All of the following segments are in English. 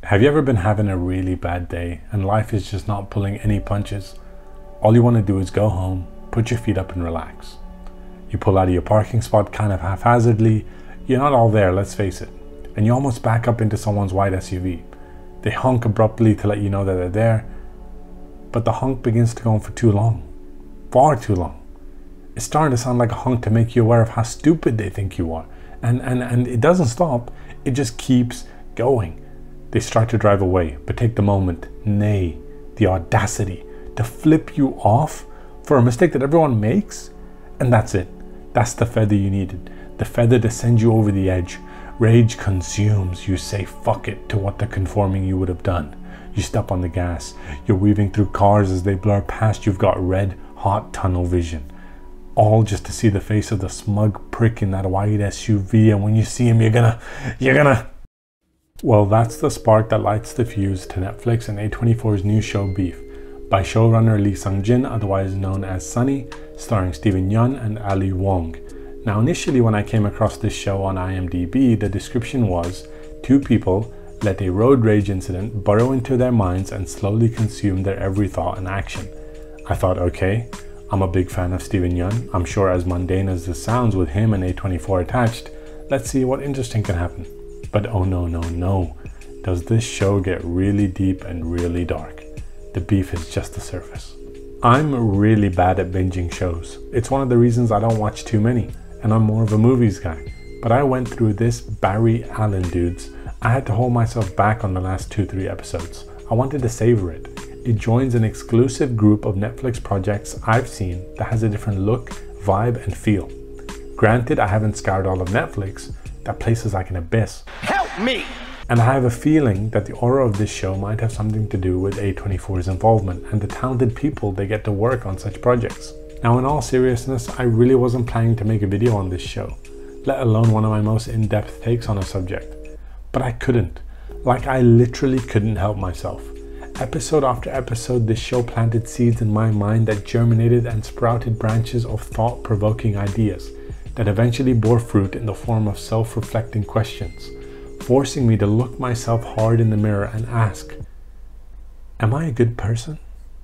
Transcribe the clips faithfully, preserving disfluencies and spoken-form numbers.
Have you ever been having a really bad day and life is just not pulling any punches? All you want to do is go home, put your feet up and relax. You pull out of your parking spot kind of haphazardly. You're not all there, let's face it. And you almost back up into someone's white S U V. They honk abruptly to let you know that they're there. But the honk begins to go on for too long. Far too long. It's starting to sound like a honk to make you aware of how stupid they think you are. And, and, and it doesn't stop. It just keeps going. They start to drive away, but take the moment, nay, the audacity to flip you off for a mistake that everyone makes. And that's it. That's the feather you needed. The feather to send you over the edge. Rage consumes. You say fuck it to what the conforming you would have done. You step on the gas. You're weaving through cars as they blur past. You've got red, hot tunnel vision. All just to see the face of the smug prick in that white S U V. And when you see him, you're gonna, you're gonna... Well, that's the spark that lights the fuse to Netflix and A twenty-four's new show Beef, by showrunner Lee Sung Jin, otherwise known as Sunny, starring Steven Yeun and Ali Wong. Now, initially when I came across this show on I M D B, the description was, two people let a road rage incident burrow into their minds and slowly consume their every thought and action. I thought, okay, I'm a big fan of Steven Yeun. I'm sure as mundane as this sounds with him and A twenty-four attached, let's see what interesting can happen. But oh no, no, no. Does this show get really deep and really dark? The beef is just the surface. I'm really bad at binging shows. It's one of the reasons I don't watch too many, and I'm more of a movies guy. But I went through this Barry Allen dudes. I had to hold myself back on the last two, three episodes. I wanted to savor it. It joins an exclusive group of Netflix projects I've seen that has a different look, vibe, and feel. Granted, I haven't scoured all of Netflix. That place is like an abyss. Help me! And I have a feeling that the aura of this show might have something to do with A twenty-four's involvement and the talented people they get to work on such projects. Now, in all seriousness, I really wasn't planning to make a video on this show, let alone one of my most in-depth takes on a subject. But I couldn't. Like, I literally couldn't help myself. Episode after episode, this show planted seeds in my mind that germinated and sprouted branches of thought-provoking ideas that eventually bore fruit in the form of self-reflecting questions, forcing me to look myself hard in the mirror and ask, am I a good person?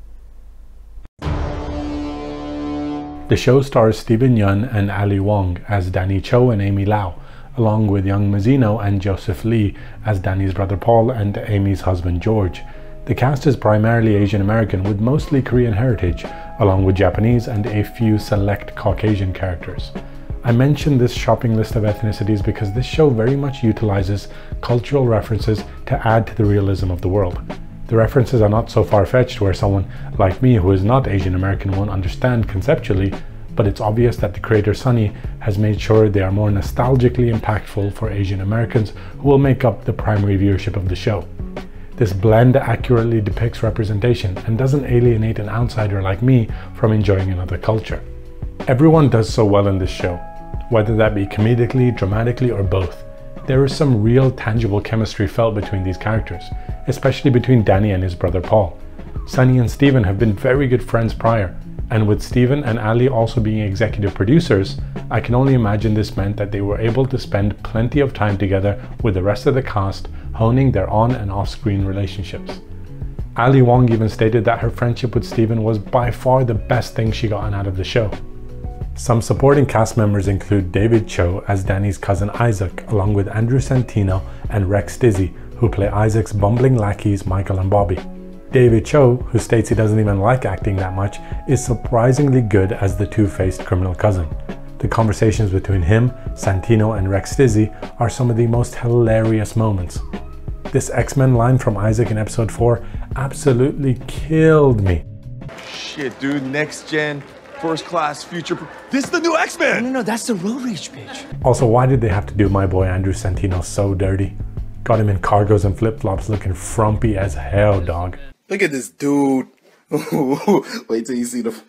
The show stars Steven Yeun and Ali Wong as Danny Cho and Amy Lau, along with Young Mazzino and Joseph Lee as Danny's brother Paul and Amy's husband George. The cast is primarily Asian American with mostly Korean heritage, along with Japanese and a few select Caucasian characters. I mention this shopping list of ethnicities because this show very much utilizes cultural references to add to the realism of the world. The references are not so far-fetched where someone like me who is not Asian American won't understand conceptually, but it's obvious that the creator Sunny has made sure they are more nostalgically impactful for Asian Americans who will make up the primary viewership of the show. This blend accurately depicts representation and doesn't alienate an outsider like me from enjoying another culture. Everyone does so well in this show, whether that be comedically, dramatically, or both. There is some real tangible chemistry felt between these characters, especially between Danny and his brother Paul. Sunny and Steven have been very good friends prior, and with Steven and Ali also being executive producers, I can only imagine this meant that they were able to spend plenty of time together with the rest of the cast, honing their on and off-screen relationships. Ali Wong even stated that her friendship with Steven was by far the best thing she gotten out of the show. Some supporting cast members include David Cho as Danny's cousin Isaac, along with Andrew Santino and Rex Dizzy, who play Isaac's bumbling lackeys Michael and Bobby. David Cho, who states he doesn't even like acting that much, is surprisingly good as the two-faced criminal cousin. The conversations between him, Santino, and Rex Dizzy are some of the most hilarious moments. This X-Men line from Isaac in episode four absolutely killed me. Shit, dude, next gen. First class, future. This is the new X-Men! No, no, no, that's the road rage bitch. Also, why did they have to do my boy Andrew Santino so dirty? Got him in cargos and flip-flops looking frumpy as hell, dog. Look at this dude. Wait till you see the...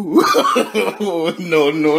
no, no,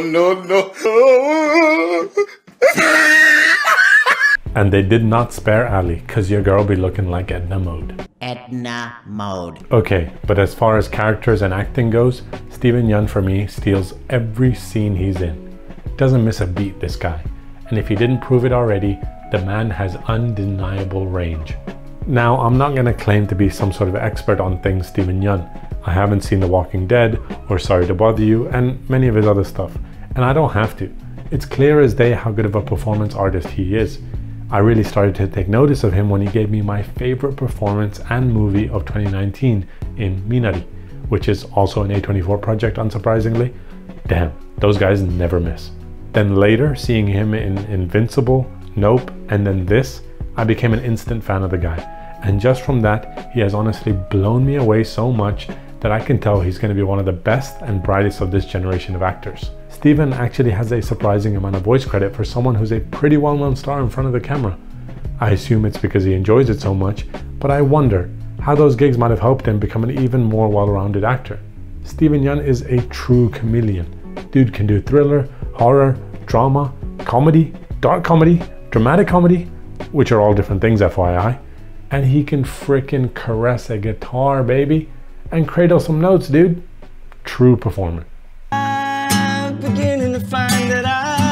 no, no. And they did not spare Ali, cause your girl be looking like Edna Mode. Edna Mode. Okay, but as far as characters and acting goes, Steven Yeun for me steals every scene he's in. Doesn't miss a beat, this guy. And if he didn't prove it already, the man has undeniable range. Now, I'm not going to claim to be some sort of expert on things Steven Yeun. I haven't seen The Walking Dead or Sorry to Bother You and many of his other stuff, and I don't have to. It's clear as day how good of a performance artist he is. I really started to take notice of him when he gave me my favorite performance and movie of twenty nineteen in Minari, which is also an A twenty-four project, unsurprisingly. Damn, those guys never miss. Then later, seeing him in Invincible, Nope, and then this, I became an instant fan of the guy. And just from that, he has honestly blown me away so much that I can tell he's going to be one of the best and brightest of this generation of actors. Steven actually has a surprising amount of voice credit for someone who's a pretty well-known star in front of the camera. I assume it's because he enjoys it so much, but I wonder how those gigs might have helped him become an even more well-rounded actor. Steven Yeun is a true chameleon. Dude can do thriller, horror, drama, comedy, dark comedy, dramatic comedy, which are all different things F Y I, and he can frickin' caress a guitar, baby, and cradle some notes, dude. True performer. I'm beginning to find that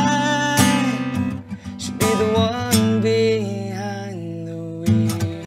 I should be the one behind the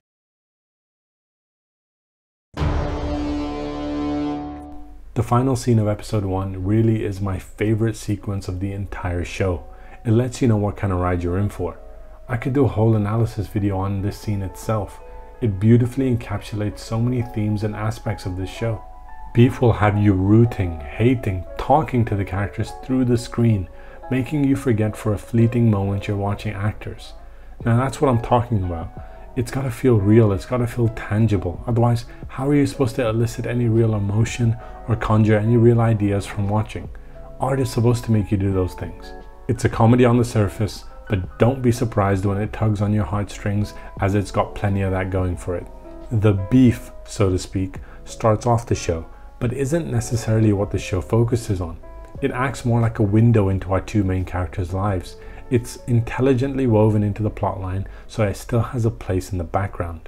wheel. The final scene of episode one really is my favorite sequence of the entire show. It lets you know what kind of ride you're in for. I could do a whole analysis video on this scene itself. It beautifully encapsulates so many themes and aspects of this show. Beef will have you rooting, hating, talking to the characters through the screen, making you forget for a fleeting moment you're watching actors. Now that's what I'm talking about. It's gotta feel real, it's gotta feel tangible. Otherwise, how are you supposed to elicit any real emotion or conjure any real ideas from watching? Art is supposed to make you do those things. It's a comedy on the surface, but don't be surprised when it tugs on your heartstrings, as it's got plenty of that going for it. The beef, so to speak, starts off the show, but isn't necessarily what the show focuses on. It acts more like a window into our two main characters' lives. It's intelligently woven into the plotline, so it still has a place in the background.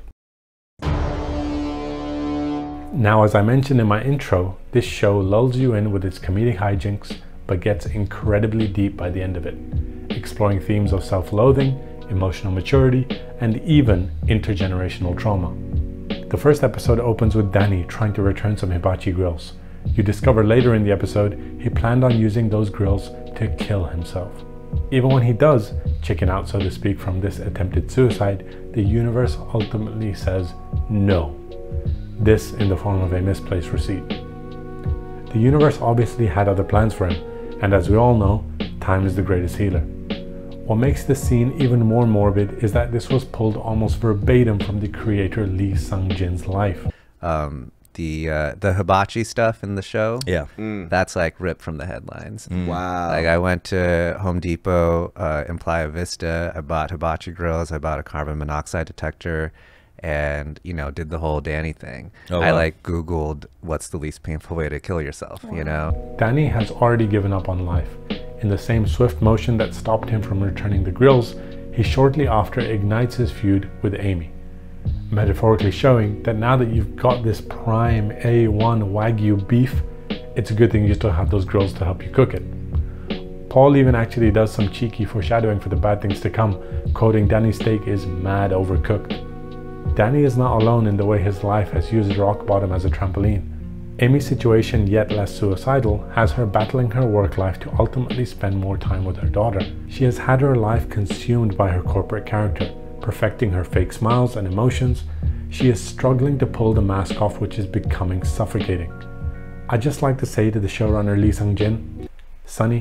Now, as I mentioned in my intro, this show lulls you in with its comedic hijinks, but gets incredibly deep by the end of it, exploring themes of self-loathing, emotional maturity, and even intergenerational trauma. The first episode opens with Danny trying to return some hibachi grills. You discover later in the episode he planned on using those grills to kill himself. Even when he does chicken out, so to speak, from this attempted suicide, the universe ultimately says no. This in the form of a misplaced receipt. The universe obviously had other plans for him, and as we all know, time is the greatest healer. What makes this scene even more morbid is that this was pulled almost verbatim from the creator Lee Sung Jin's life. Um, the uh, the hibachi stuff in the show, yeah, mm. that's like ripped from the headlines. Mm. Wow. Like I went to Home Depot uh, in Playa Vista, I bought hibachi grills, I bought a carbon monoxide detector, and you know, did the whole Danny thing. Oh, I wow. like Googled what's the least painful way to kill yourself, wow. you know? Danny has already given up on life. In the same swift motion that stopped him from returning the grills, he shortly after ignites his feud with Amy, metaphorically showing that now that you've got this prime A one Wagyu beef, it's a good thing you still have those grills to help you cook it. Paul even actually does some cheeky foreshadowing for the bad things to come, quoting Danny's steak is mad overcooked. Danny is not alone in the way his life has used rock bottom as a trampoline. Amy's situation, yet less suicidal, has her battling her work life to ultimately spend more time with her daughter. She has had her life consumed by her corporate character, perfecting her fake smiles and emotions. She is struggling to pull the mask off, which is becoming suffocating. I'd just like to say to the showrunner Lee Sung Jin, Sonny,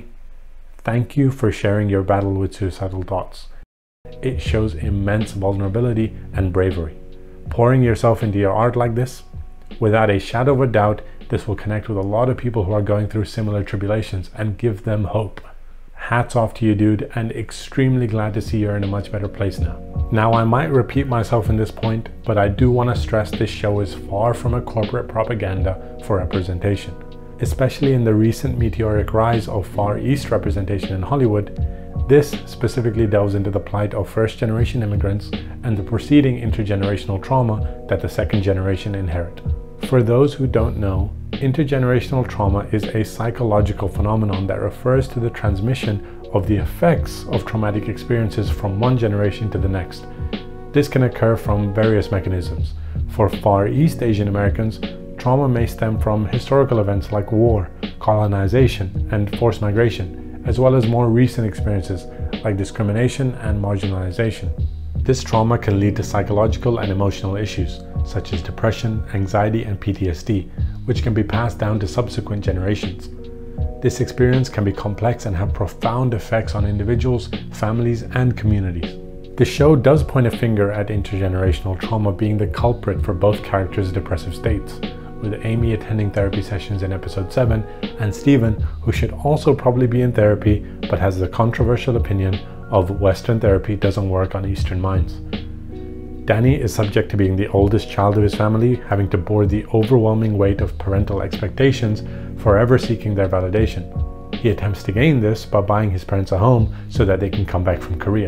thank you for sharing your battle with suicidal thoughts. It shows immense vulnerability and bravery. Pouring yourself into your art like this, without a shadow of a doubt, this will connect with a lot of people who are going through similar tribulations and give them hope. Hats off to you, dude, and extremely glad to see you're in a much better place now. Now, I might repeat myself in this point, but I do want to stress this show is far from a corporate propaganda for representation. Especially in the recent meteoric rise of Far East representation in Hollywood, this specifically delves into the plight of first-generation immigrants and the preceding intergenerational trauma that the second generation inherit. For those who don't know, intergenerational trauma is a psychological phenomenon that refers to the transmission of the effects of traumatic experiences from one generation to the next. This can occur from various mechanisms. For Far East Asian Americans, trauma may stem from historical events like war, colonization, and forced migration, as well as more recent experiences like discrimination and marginalization. This trauma can lead to psychological and emotional issues, such as depression, anxiety, and P T S D, which can be passed down to subsequent generations. This experience can be complex and have profound effects on individuals, families, and communities. The show does point a finger at intergenerational trauma being the culprit for both characters' depressive states, with Amy attending therapy sessions in episode seven, and Steven, who should also probably be in therapy but has the controversial opinion of Western therapy doesn't work on Eastern minds. Danny is subject to being the oldest child of his family, having to bear the overwhelming weight of parental expectations, forever seeking their validation. He attempts to gain this by buying his parents a home so that they can come back from Korea.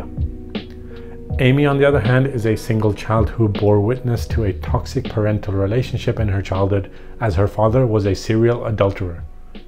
Amy, on the other hand, is a single child who bore witness to a toxic parental relationship in her childhood, as her father was a serial adulterer.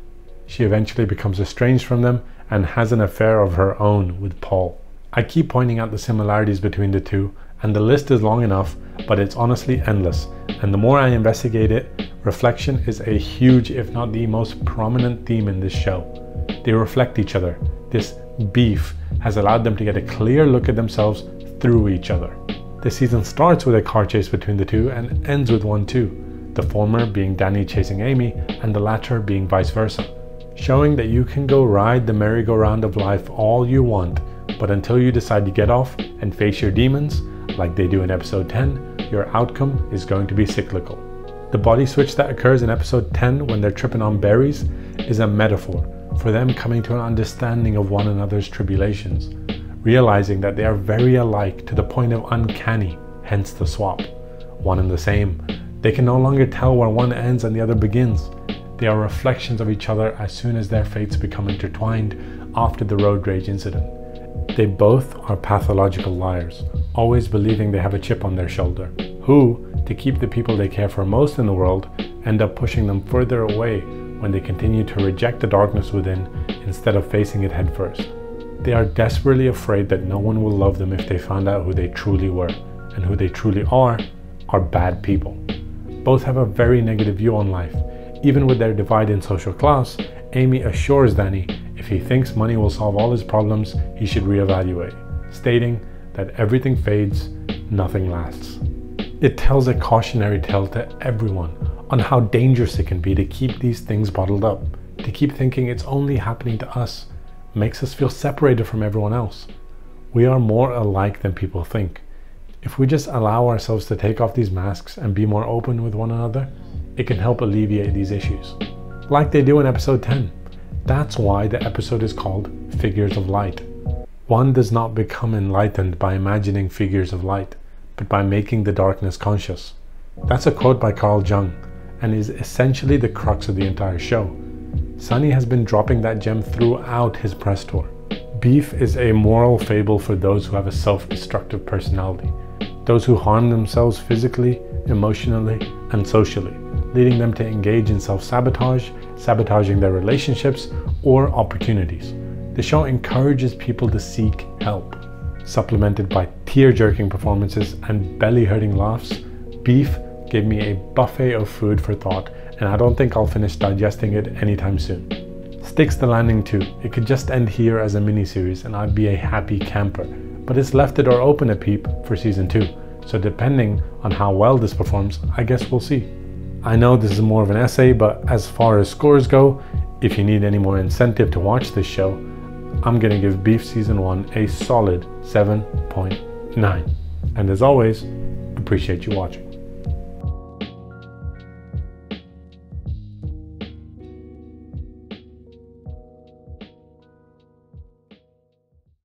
She eventually becomes estranged from them and has an affair of her own with Paul. I keep pointing out the similarities between the two, and the list is long enough, but it's honestly endless. And the more I investigate it, reflection is a huge, if not the most prominent theme in this show. They reflect each other. This beef has allowed them to get a clear look at themselves through each other. The season starts with a car chase between the two and ends with one too, the former being Danny chasing Amy and the latter being vice versa, showing that you can go ride the merry-go-round of life all you want, but until you decide to get off and face your demons, like they do in episode ten, your outcome is going to be cyclical. The body switch that occurs in episode ten when they're tripping on berries is a metaphor for them coming to an understanding of one another's tribulations, realizing that they are very alike to the point of uncanny, hence the swap. One and the same. They can no longer tell where one ends and the other begins. They are reflections of each other as soon as their fates become intertwined after the road rage incident. They both are pathological liars, always believing they have a chip on their shoulder, who, to keep the people they care for most in the world, end up pushing them further away when they continue to reject the darkness within instead of facing it headfirst. They are desperately afraid that no one will love them if they found out who they truly were, and who they truly are, are bad people. Both have a very negative view on life. Even with their divide in social class, Amy assures Danny if he thinks money will solve all his problems, he should reevaluate, stating that everything fades, nothing lasts. It tells a cautionary tale to everyone on how dangerous it can be to keep these things bottled up, to keep thinking it's only happening to us. Makes us feel separated from everyone else. We are more alike than people think. If we just allow ourselves to take off these masks and be more open with one another, it can help alleviate these issues, like they do in episode ten. That's why the episode is called Figures of Light. One does not become enlightened by imagining figures of light, but by making the darkness conscious. That's a quote by Carl Jung, and is essentially the crux of the entire show. Sunny has been dropping that gem throughout his press tour. Beef is a moral fable for those who have a self-destructive personality, those who harm themselves physically, emotionally, and socially, leading them to engage in self-sabotage, sabotaging their relationships or opportunities. The show encourages people to seek help. Supplemented by tear-jerking performances and belly-hurting laughs, Beef gave me a buffet of food for thought, and I don't think I'll finish digesting it anytime soon. Sticks the Landing too. It could just end here as a miniseries and I'd be a happy camper, but it's left the door open a peep for season two, so depending on how well this performs, I guess we'll see. I know this is more of an essay, but as far as scores go, if you need any more incentive to watch this show, I'm gonna give Beef season one a solid seven point nine. And as always, appreciate you watching.